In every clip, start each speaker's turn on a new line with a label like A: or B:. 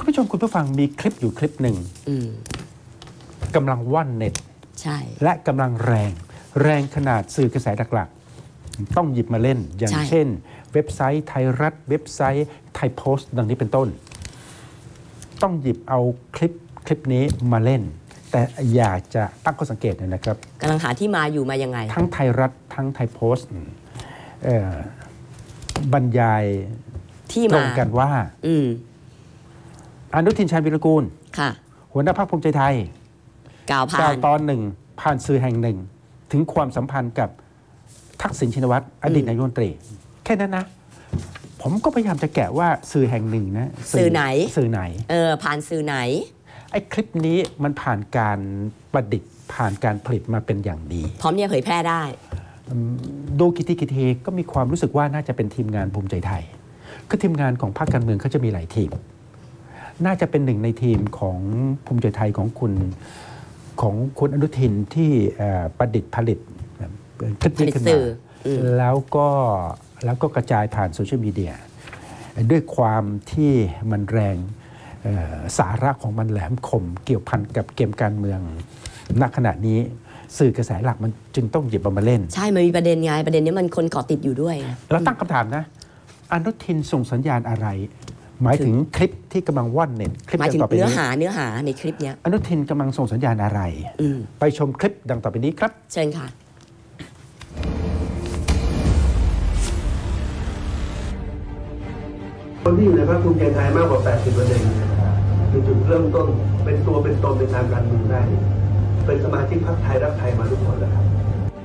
A: ผู้ชมคุณผู้ฟังมีคลิปอยู่คลิปหนึ่งกำลังว่อนเน็ต
B: ใช่
A: และกำลังแรงขนาดสื่อกระแสหลักๆต้องหยิบมาเล่นอย่างเช่นเว็บไซต์ไทยรัฐเว็บไซต์ไทยโพสต์ดังนี้เป็นต้นต้องหยิบเอาคลิปนี้มาเล่นแต่อยากจะตั้งข้อสังเกตนะครับ
B: กำลังหาที่มาอยู่มายังไง
A: ทั้งไทยรัฐทั้งไทยโพสต์บรรยาย
B: ที่
A: ตรงกันว่าอนุทินชาญวิรกูลหัวหน้าพรรคภูมิใจไทย
B: กล่าว
A: ตอนหนึ่งผ่านสื่อแห่งหนึ่งถึงความสัมพันธ์กับทักษิณชินวัตรอดีตนายกรัฐมนตรีแค่นั้นนะผมก็พยายามจะแกะว่าสื่อแห่งหนึ่งนะ
B: สื่อไหนผ่านสื่อไหน
A: ไอ้คลิปนี้มันผ่านการประดิษฐ์ผ่านการผลิตมาเป็นอย่างดี
B: พร้อมเนี่ยเผยแพร่ได้
A: ดูกิติก็มีความรู้สึกว่าน่าจะเป็นทีมงานภูมิใจไทยคือทีมงานของพรรคการเมืองเขาจะมีหลายทีมน่าจะเป็นหนึ่งในทีมของภูมิใจไทยของคุณอนุทินที่ประดิษฐ์ผลิตคลิปนี้ขึ้นมาแล้วก็กระจายผ่านโซเชียลมีเดียด้วยความที่มันแรงสาระของมันแหลมคมเกี่ยวพันกับเกมการเมืองณขณะนี้สื่อกระแสหลักมันจึงต้องหยิบมาเล่น
B: ใช่มันมีประเด็นไงประเด็นนี้มันคนเกาะติดอยู่ด้วย
A: เราตั้งคำถามนะอนุทินส่งสัญญาณอะไรหมายถึงคลิปที่กำลังว่อนเน็ตคลิป
B: หมายถึงเนื้อหาในคลิปนี้
A: อนุทินกำลังส่งสัญญาณอะไรไปชมคลิปดังต่อไปนี้ครับ
B: เชิญค่ะ
C: คนที่อยู่ในพรรคภูมิใจไทยมากกว่า 80%คือจุดเริ่มต้นเป็นตัวเป็นตนในทางการเมืองได้เป็นสมาชิกพรรคไทยรักไทยมาทุกคนแล้วครับ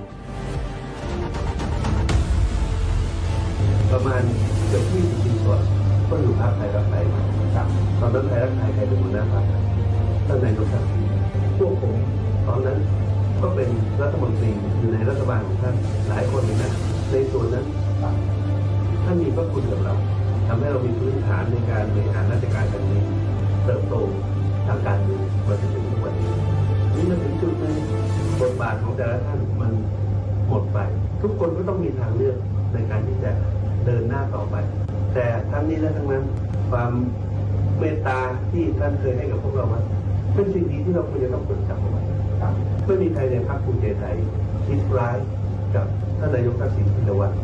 C: ประมาณเกือบ20 ปีก่อนก็อยู่พรรคไทยรักไทยมาตอนนั้นไทยรักไทยใครเป็นหัวหน้าพรรคท่านนายกทักษิณพวกผมตอนนั้นก็เป็นรัฐมนตรีอยู่ในรัฐบาลของท่านหลายคนเลยนะในส่วนนั้นท่านมีพระคุณกับเราทำให้เรามีพื้นฐานในการบริหารราชการแผ่นดินเติบโตทางการเมืองมาถึงทุกวันนี้นี่มาถึงจุดนึงบทบาทของแต่ละท่านมันหมดไปทุกคนก็ต้องมีทางเลือกในการที่จะเดินหน้าต่อไปแต่ทั้งนี้และทั้งนั้นความเมตตาที่ท่านเคยให้กับพวกเราเป็นสิ่งดีที่เราควรจะต้องจดจำเอาไว้ไม่มีใครในพรรคภูมิใจไทยคิดร้ายกับท่านนายกทักษิณชินวัตร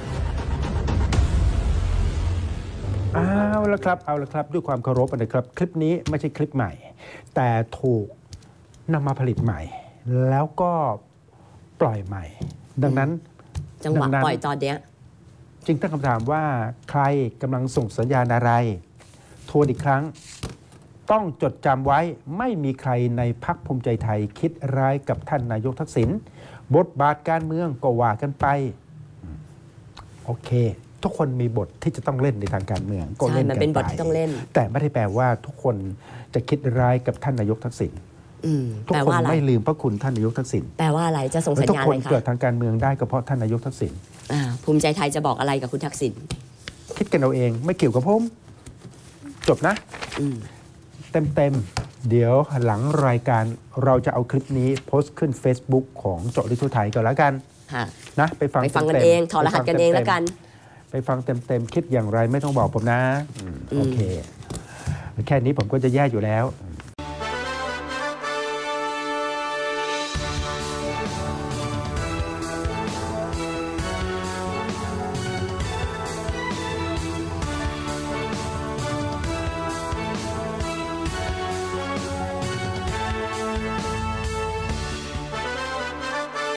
A: เอาละครับด้วยความเคารพนะครับคลิปนี้ไม่ใช่คลิปใหม่แต่ถูกนำมาผลิตใหม่แล้วก็ปล่อยใหม่ดังนั้น
B: จังหวะปล่อยตอนเนี้ย
A: จึงตั้งคำถามว่าใครกำลังส่งสัญญาณอะไรทวนอีกครั้งต้องจดจำไว้ไม่มีใครในพรรคภูมิใจไทยคิดร้ายกับท่านนายกทักษิณบทบาทการเมืองก็ว่ากันไปโอเคทุกคนมีบทที่จะต้องเล่นในทางการเมืองก็เล่นกันไปแต่ไม่ได้แปลว่าทุกคนจะคิดร้ายกับท่านนายกทักษิณทุกคนไม่ลืมพระคุณท่านนายกทักษิณ
B: แปลว่าอะไรจะส่งสัญญาณอะไรคะ
A: ทุกคนเกิดทางการเมืองได้ก็เพราะท่านนายกทักษิณ
B: ภูมิใจไทยจะบอกอะไรกับคุณทักษิณ
A: คิดกันเอาเองไม่เกี่ยวกับผมจบนะเต็มเดี๋ยวหลังรายการเราจะเอาคลิปนี้โพสต์ขึ้น Facebook ของเจาะลึกทั่วไทยก็แล้วกันนะไปฟัง
B: กันเองถอดรหัสกันเองแล้วกัน
A: ไปฟังเต็มคิดอย่างไรไม่ต้องบอกผมนะโอเคแค่นี้ผมก็จะแย่อยู่แล้ว